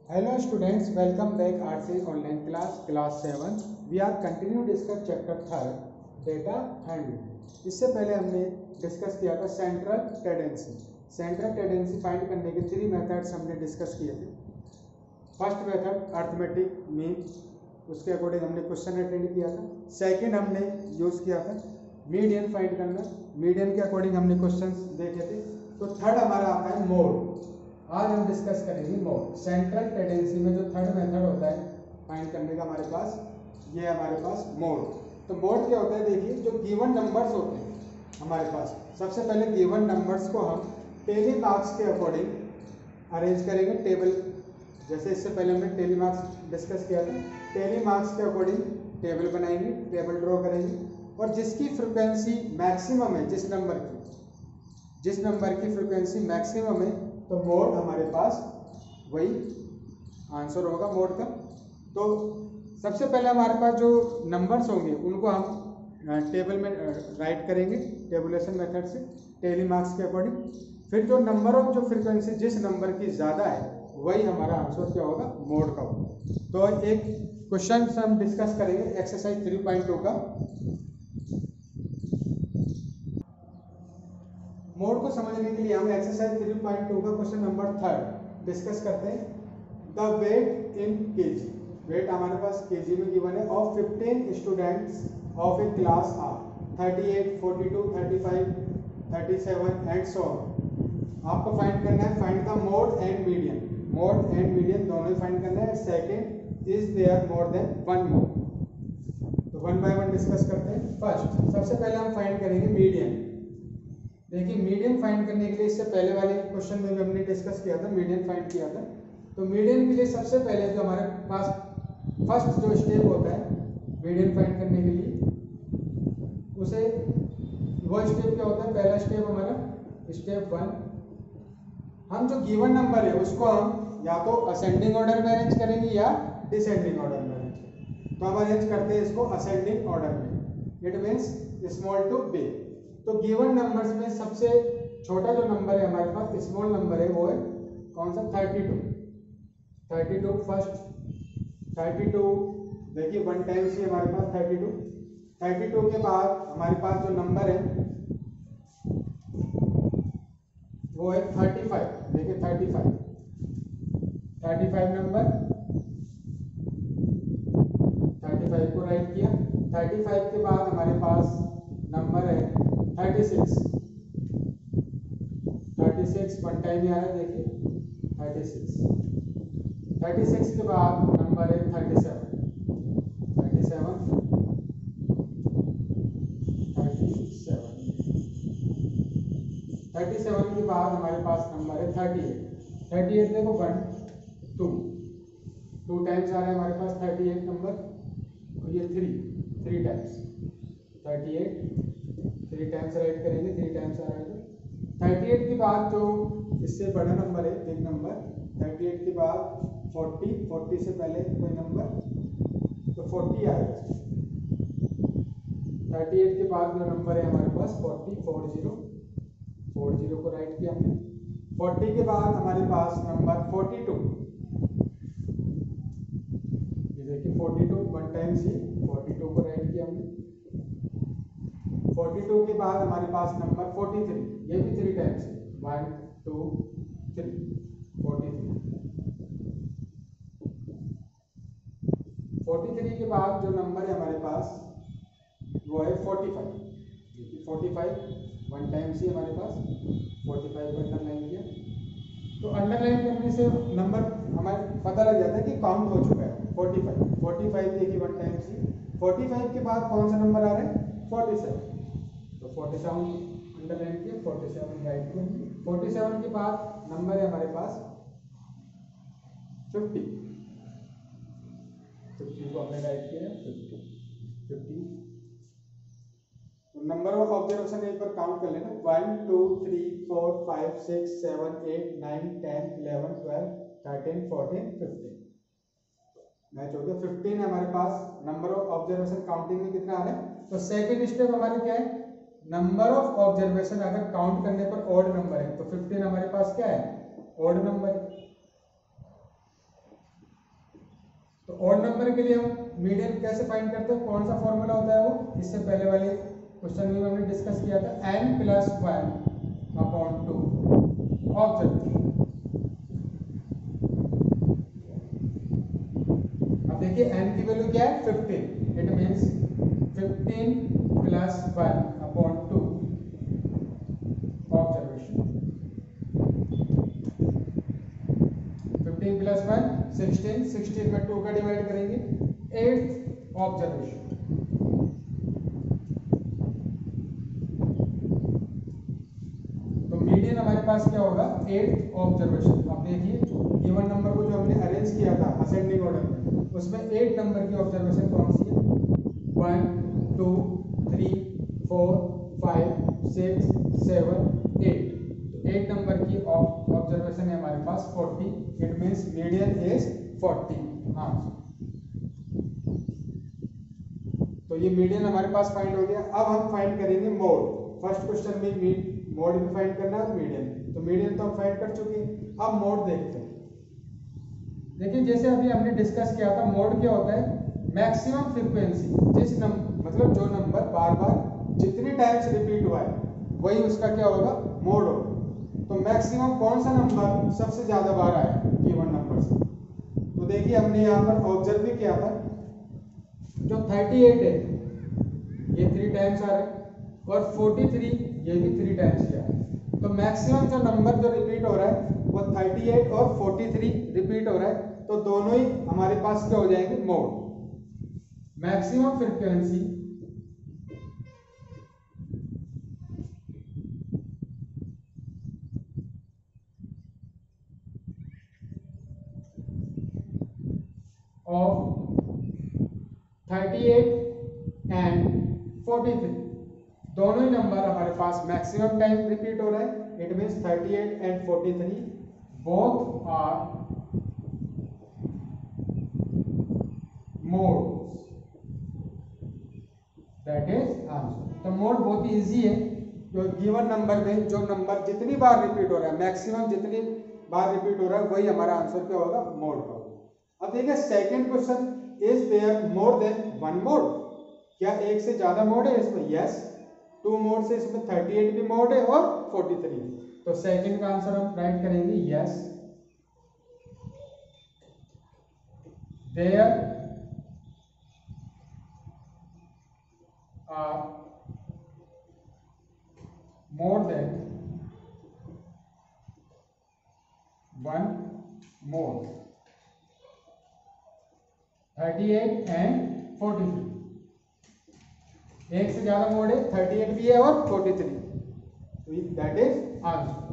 Hello students, welcome back RC online class 7. We are continue discuss chapter 3 data handling. इससे पहले हमने discuss किया था central tendency. Central tendency find करने के 3 मेथड्स हमने डिस्कस किए थे। फर्स्ट मेथड अर्थमेटिक मीन, उसके अकॉर्डिंग हमने क्वेश्चन अटेंड किया था। सेकंड हमने यूज़ किया था मीडियन फाइंड करना, मीडियन के अकॉर्डिंग हमने क्वेश्चंस देखे थे। तो थर्ड हमारा आता है मोड। आज हम डिस्कस करेंगे मोड। सेंट्रल टेंडेंसी में जो थर्ड मेथड होता है फाइंड करने का हमारे पास, ये हमारे पास मोड। तो मोड क्या होता है, देखिए जो गिवन नंबर्स होते हैं हमारे पास, सबसे पहले गिवन नंबर्स को हम टेली मार्क्स के अकॉर्डिंग अरेंज करेंगे टेबल। जैसे इससे पहले हमने टेली मार्क्स डिस्कस किया था, टेली मार्क्स के अकॉर्डिंग टेबल बनाएंगे, टेबल ड्रॉ करेंगे, और जिसकी फ्रिक्वेंसी मैक्सिमम है, जिस नंबर की फ्रिक्वेंसी मैक्सिमम है, तो मोड हमारे पास वही आंसर होगा मोड का। तो सबसे पहले हमारे पास जो नंबर्स होंगे उनको हम टेबल में राइट करेंगे टेबुलेशन मेथड से टेली मार्क्स के अकॉर्डिंग। फिर जो नंबर ऑफ जो फ्रिक्वेंसी जिस नंबर की ज़्यादा है वही हमारा आंसर क्या होगा, मोड का होगा। तो एक क्वेश्चन हम डिस्कस करेंगे एक्सरसाइज 3.2 का। मोड को समझने के लिए हम एक्सरसाइज 3.2 का क्वेश्चन नंबर 3 डिस्कस करते हैं। The weight in kg, weight हमारे पास केजी में गिवन है, of 15 students of a class are 38, 42, 35, 37 and so on. आपको फाइंड करना है, find the mode and median. Mode and median दोनों ही फाइंड करना है। Second, is there more than one mode. तो वन बाय वन डिस्कस करते हैं। फर्स्ट, सबसे पहले हम फाइंड करेंगे मीडियन। देखिए मीडियन फाइंड करने के लिए इससे पहले वाले क्वेश्चन में भी हमने डिस्कस किया था, मीडियन फाइंड किया था। तो मीडियन के लिए सबसे पहले जो हमारे पास फर्स्ट जो स्टेप होता है मीडियन फाइंड करने के लिए, उसे वो स्टेप क्या होता है, पहला स्टेप हमारा स्टेप 1, हम जो गिवन नंबर है उसको हम या तो असेंडिंग ऑर्डर में अरेंज करेंगे या डिसेंडिंग ऑर्डर में अरेंज करेंगे। तो हम अरेंज करते हैं इसको असेंडिंग ऑर्डर में। It means small to big. तो गिवन नंबर्स में सबसे छोटा जो नंबर है हमारे पास, स्मॉल नंबर है, वो है कौन सा, 32। 32 फर्स्ट, 32 देखिए 1 टाइम्स ही हमारे पास 32। 32 के बाद हमारे पास जो नंबर है वो है 35। देखिए 35 नंबर, 35 को राइट किया। 35 के बाद हमारे पास नंबर है 36। 36 वन टाइम आ रहा है, देखिए 36। 36 के बाद नंबर है 37। 37 के बाद हमारे पास नंबर है 38। 38 देखो 1 2 टाइम्स आ रहा है हमारे पास 38 नंबर, और ये 3 टाइम्स 38 3 टाइम्स राइट करेंगे, 3 टाइम्स आ रहा है। तो 38 के बाद जो इससे बड़ा नंबर है, बिग नंबर, 38 के बाद 40 से पहले कोई नंबर, तो 40 आएगा। 38 के बाद जो नंबर है हमारे पास 40 को राइट किया हमने। 40 के बाद हमारे पास नंबर 42, ये देखिए 42 वन टाइम सी 42 को राइट किया हमने। 42 के बाद हमारे पास नंबर 43, ये भी 3 टाइम्स, 1 2 3 43। 43 के बाद जो नंबर है हमारे पास वो है 45। देखिए 45 वन टाइम सी हमारे पास 45 को अंडरलाइन किया। तो अंडरलाइन करने से नंबर हमारे पता लग जाता है कि काउंट हो चुका है। 45 देखिए वन टाइम सी। 45 के बाद कौन सा नंबर आ रहा है, 47। तो 47 अंडरलाइन किया, 47 राइट किया। 47 के बाद नंबर है हमारे पास 50 को हमने राइट किया 50। तो नंबर ऑफ ऑब्जर्वेशन एक बार काउंट कर लेना, 1 2 3 4 5 6 7 8 9 10 11 12 13 14 15। मैच हो गया। 15 है हमारे पास नंबर ऑफ ऑब्जर्वेशन काउंटिंग में कितना आ रहा है। तो सेकंड स्टेप हमारे क्या है, नंबर ऑफ ऑब्जर्वेशन अगर काउंट करने पर ऑड नंबर है तो 15 हमारे पास क्या है, ऑड नंबर है। तो ऑड नंबर के लिए हम मीडियन कैसे फाइंड करते हैं, कौन सा फॉर्मूला होता है वो, इससे पहले वाले क्वेश्चन में हमने डिस्कस किया था, n प्लस 1 अपॉन 2 ऑब्जर्व। अब देखिए n की वैल्यू क्या है 15, it means 15 plus 1 upon 2 observation. 15 plus 1 16, 16 में 2 का डिवाइड करेंगे, 8th ऑब्जर्वेशन। तो मीडियन हमारे पास क्या होगा 8th ऑब्जर्वेशन। अब देखिए गिवन नंबर को जो हमने अरेंज किया था असेंडिंग ऑर्डर में, उसमें 8 नंबर की ऑब्जर्वेशन कौन सी है, 1 2 3 4 5 6 7 8। 8 नंबर की ऑब्जर्वेशन है हमारे पास 40, it means median is 40 answer. तो ये मीडियन हमारे पास फाइंड हो गया। अब हम फाइंड करेंगे मोड। फर्स्ट क्वेश्चन में मोड भी फाइंड करना है और मीडियन, तो मीडियन तो हम फाइंड कर चुके हैं। अब मोड देखते हैं। देखिए जैसे अभी हमने डिस्कस किया था, मोड क्या होता है, मैक्सिमम फ्रीक्वेंसी, जिस नंबर मतलब जो नंबर बार बार जितनी टाइम्स रिपीट हुआ है वही उसका क्या होगा, मोड होगा। तो मैक्सिमम कौन सा नंबर सबसे ज्यादा बार आया गिवन नंबर से, तो देखिए हमने यहाँ पर ऑब्जर्व भी किया था, जो 38 है ये 3 टाइम्स आ रहा है, और 43 ये भी 3 टाइम्स किया है। तो मैक्सिमम जो नंबर जो रिपीट हो रहा है वो 38 और 43 रिपीट हो रहा है, तो दोनों ही हमारे पास क्या हो जाएंगे, mode. Maximum frequency of 38 and 43, दोनों ही नंबर हमारे पास मैक्सिमम टाइम रिपीट हो रहा है, it means 38 and 43 both are modes, that is answer. तो मोड बहुत ही इजी है, जो गिवन नंबर में जो नंबर जितनी बार रिपीट हो रहा है, मैक्सिमम जितनी बार रिपीट हो रहा है वही हमारा आंसर क्या होगा, मोड का होगा। अब देखिए second question, is there more than one mode, क्या एक से ज्यादा मोड है इसमें, यस 2 मोड से इसमें 38 भी मोड है और 43। तो सेकंड का आंसर हम राइट करेंगे yes, there are more than one mode, 38 and 43, एक से ज्यादा मोड है, 38 भी है और 43, तो दैट इज आंसर।